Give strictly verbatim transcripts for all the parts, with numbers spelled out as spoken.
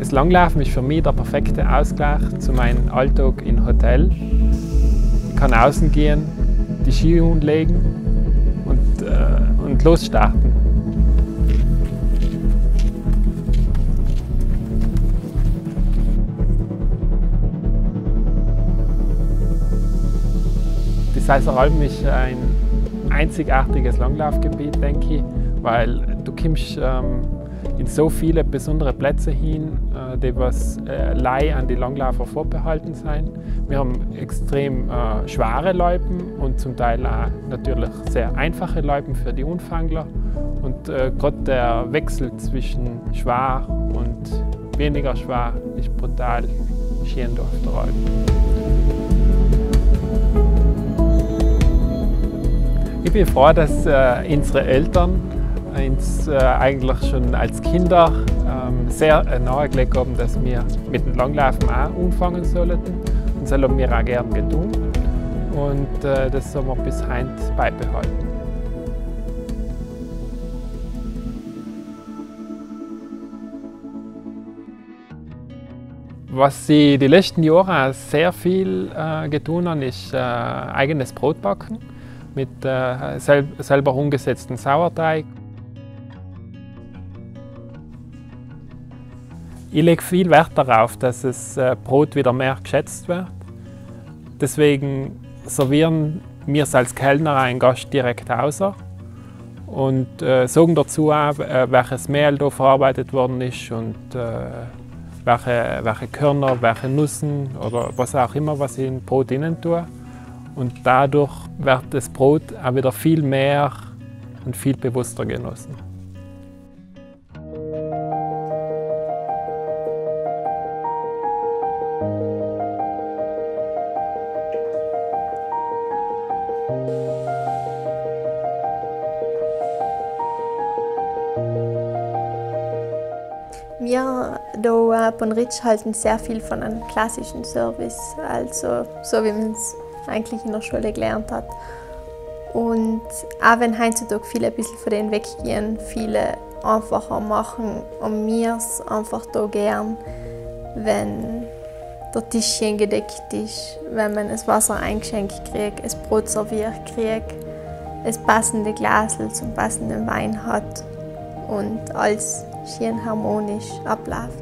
Das Langlaufen ist für mich der perfekte Ausgleich zu meinem Alltag im Hotel. Ich kann außen gehen, die Ski legen und, äh, und losstarten. Die Seisseralpen ist ein einzigartiges Langlaufgebiet, denke ich, weil du kommst ähm, in so viele besondere Plätze hin, äh, die was äh, lei an die Langläufer vorbehalten sind. Wir haben extrem äh, schwere Loipen und zum Teil auch natürlich sehr einfache Loipen für die Anfängler. Und äh, gerade der Wechsel zwischen schwer und weniger schwer ist brutal schön auf der Alp. Ich bin froh, dass äh, unsere Eltern uns äh, eigentlich schon als Kinder ähm, sehr äh, nahegelegt haben, dass wir mit dem Langlaufen auch anfangen sollten. Und das haben wir auch gerne getan. Und äh, das haben wir bis heute beibehalten. Was sie die letzten Jahre sehr viel äh, getan haben, ist äh, eigenes Brotbacken mit äh, sel selber umgesetzten Sauerteig. Ich lege viel Wert darauf, dass das äh, Brot wieder mehr geschätzt wird. Deswegen servieren wir es als Kellner einen Gast direkt aus und äh, sagen dazu auch, äh, welches Mehl hier verarbeitet worden ist und äh, welche, welche Körner, welche Nüsse oder was auch immer, was ich in Brot innen tue. Und dadurch wird das Brot auch wieder viel mehr und viel bewusster genossen. Wir hier bei Ritsch halten sehr viel von einem klassischen Service, also so wie man es eigentlich in der Schule gelernt hat. Und auch wenn heutzutage viele ein bisschen von denen weggehen, viele einfacher machen, und wir es einfach da gern, wenn der Tischchen gedeckt ist, wenn man das Wasser eingeschenkt kriegt, das Brot serviert kriegt, das passende Glasl zum passenden Wein hat und alles schön harmonisch abläuft.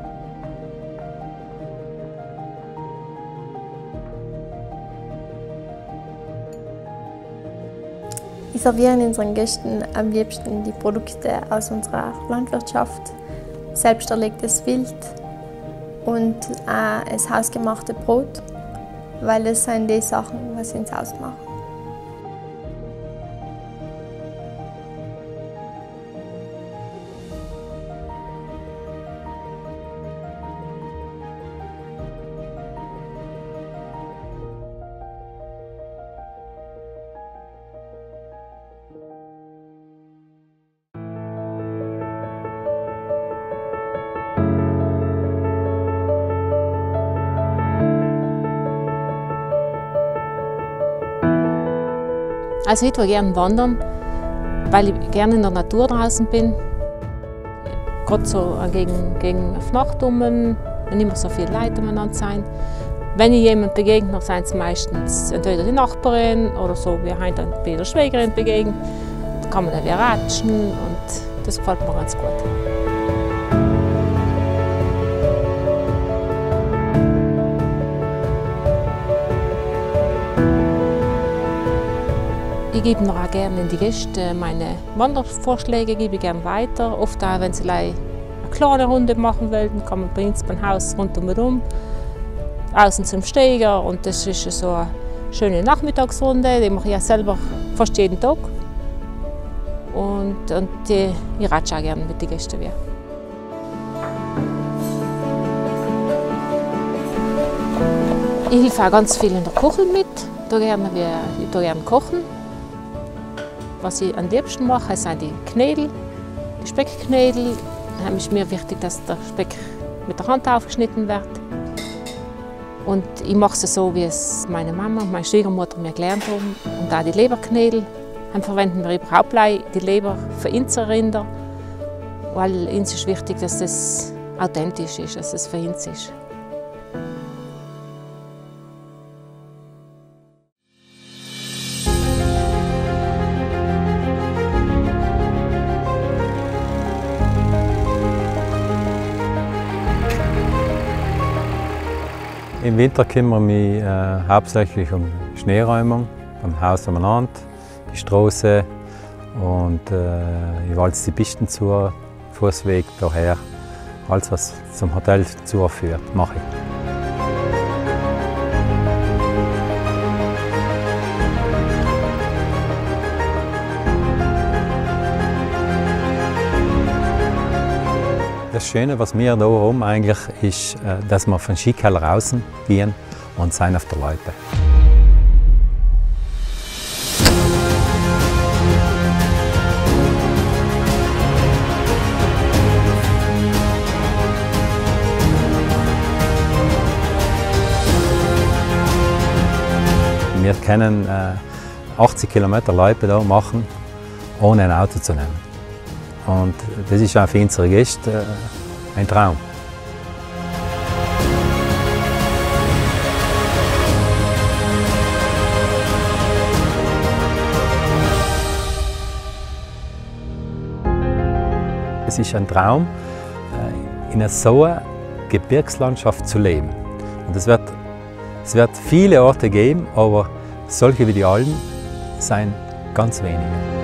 Ich serviere unseren Gästen am liebsten die Produkte aus unserer Landwirtschaft, selbst erlegtes Wild und auch das hausgemachte Brot, weil es sind die Sachen, was ins Haus machen. Also ich tue gerne wandern, weil ich gerne in der Natur draußen bin. Gerade so gegen, gegen Nacht um, wenn nicht mehr so viele Leute umeinander sind. Wenn ich jemandem begegne, dann sind es meistens entweder die Nachbarin oder so wie heute bei der Schwägerin begegnen. Da kann man dann wieder ratschen und das gefällt mir ganz gut. Ich gebe noch auch gerne in die Gäste meine Wandervorschläge, gebe ich gerne weiter. Oft auch, wenn sie eine kleine Runde machen wollen, kann man bei uns beim Haus rundum außen zum Steiger. Und das ist so eine schöne Nachmittagsrunde, die mache ich ja selber fast jeden Tag. Und, und die, ich ratsche auch gerne mit den Gästen wieder. Ich helfe auch ganz viel in der Küche mit. Ich tue gerne, ich tue gerne kochen. Was ich am liebsten mache, sind die Knädel, die Speckknädel. Da ist mir wichtig, dass der Speck mit der Hand aufgeschnitten wird. Und ich mache es so, wie es meine Mama und meine Schwiegermutter mir gelernt haben. Und auch die Leberknädel. Dann verwenden wir überhaupt die Leber für unsere Rinder, weil uns ist wichtig, dass das authentisch ist, dass es für uns ist. Im Winter kümmere ich mich äh, hauptsächlich um Schneeräumung, am Haus umeinander, die Straße und äh, ich walze die Pisten zu, Fußweg daher. Alles, was zum Hotel zuführt, mache ich. Das Schöne, was wir hier oben eigentlich ist, dass wir von Skikeller außen gehen und sind auf der Loipe. Wir können achtzig Kilometer Loipe hier machen, ohne ein Auto zu nehmen. Und das ist auch für unsere Gäste ein Traum. Es ist ein Traum, in einer so Gebirgslandschaft zu leben. Und es wird, es wird viele Orte geben, aber solche wie die Alpen sind ganz wenige.